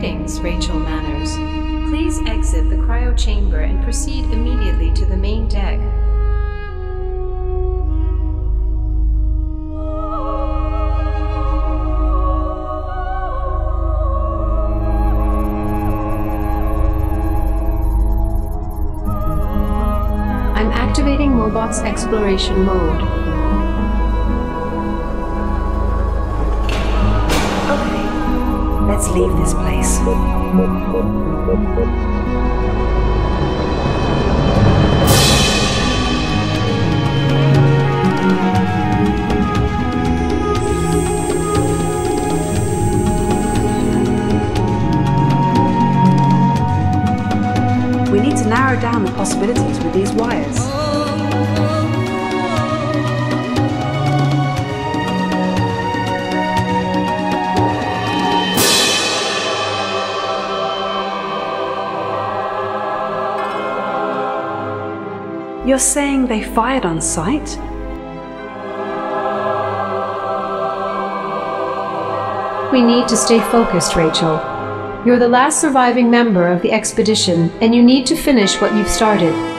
Greetings, Rachel Manners. Please exit the cryo chamber and proceed immediately to the main deck. I'm activating Mobot's exploration mode. Okay, let's leave this place. We need to narrow down the possibilities with these wires. You're saying they fired on sight? We need to stay focused, Rachel. You're the last surviving member of the expedition, and you need to finish what you've started.